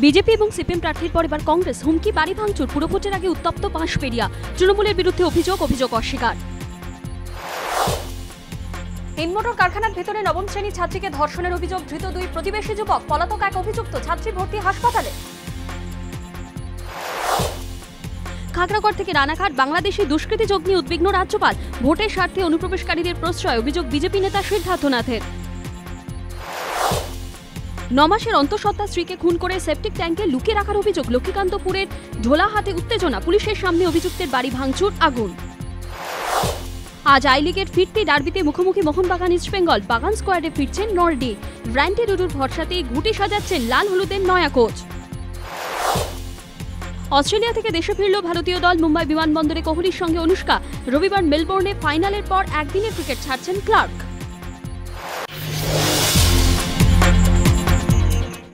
BJP এবং CPM প্রার্থীর পর এবার কংগ্রেস, হুমকি, বাড়ি ভাঙচুর, পুরো ভোটের আগে উত্তপ্ত বাঁশবেড়িয়া। তৃণমূলের বিরুদ্ধে অভিযোগ অস্বীকার। হিমমোটর কারখানার ভেতরে নবম শ্রেণী ছাত্রীকে ধর্ষণের অভিযোগ, ধৃত 2 প্রতিবেশী যুবক, পলাতক এক অভিযুক্ত, ছাত্রী ভর্তি হাসপাতালে। খাগড়াগড় থেকে রানাঘাট, বাংলাদেশি দুষ্কৃতী যোগ নিয়ে উদ্বিগ্ন রাজ্যপাল। ভোটের স্বার্থে অনুপ্রবেশকারীদের প্রশ্রয়, অভিযোগ বিজেপি নেতা সিদ্ধার্থনাথের। 9 মাসের অন্তঃসত্ত্বা স্ত্রীকে খুন করে সেপটিক ট্যাঙ্কে লুকিয়ে রাখার অভিযোগ, লক্ষ্মীকান্তপুরের ঢোলাহাটে উত্তেজনা, পুলিশের সামনে অভিযুক্তের বাড়ি ভাঙচুর, আগুন। আজ আই লিগের ফিরতি ডার্বিতে মুখোমুখি মোহনবাগান ইস্টবেঙ্গল। বাগান স্কোয়াডে ফিরছেন নর্ডি, ব্র্যান্ডি রুডুর ভরসাতেই ঘুঁটি সাজাচ্ছেন লাল হলুদের নয়া কোচ। অস্ট্রেলিয়া থেকে দেশে ফিরল ভারতীয় দল। মুম্বাই বিমানবন্দরে কোহলির সঙ্গে অনুষ্কা। রবিবার মেলবোর্নে ফাইনালের পর একদিনের ক্রিকেট ছাড়ছেন ক্লার্ক।